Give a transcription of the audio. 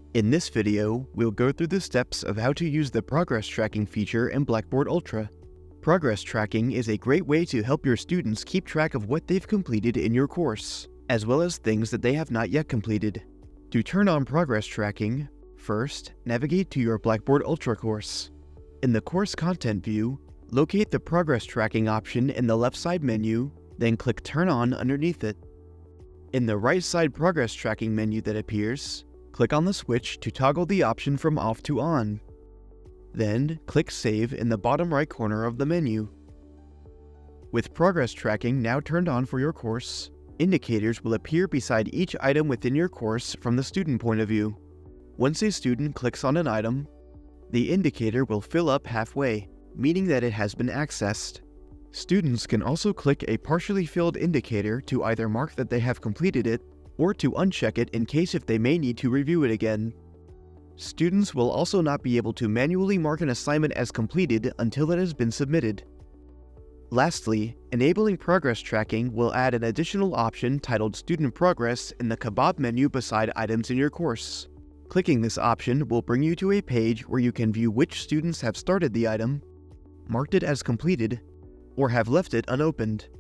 In this video, we'll go through the steps of how to use the progress tracking feature in Blackboard Ultra. Progress tracking is a great way to help your students keep track of what they've completed in your course, as well as things that they have not yet completed. To turn on progress tracking, first, navigate to your Blackboard Ultra course. In the course content view, locate the progress tracking option in the left side menu, then click Turn On underneath it. In the right side progress tracking menu that appears, click on the switch to toggle the option from off to on. Then, click Save in the bottom right corner of the menu. With progress tracking now turned on for your course, indicators will appear beside each item within your course from the student point of view. Once a student clicks on an item, the indicator will fill up halfway, meaning that it has been accessed. Students can also click a partially filled indicator to either mark that they have completed it, or to uncheck it in case if they may need to review it again. Students will also not be able to manually mark an assignment as completed until it has been submitted. Lastly, enabling progress tracking will add an additional option titled Student Progress in the Kebab menu beside items in your course. Clicking this option will bring you to a page where you can view which students have started the item, marked it as completed, or have left it unopened.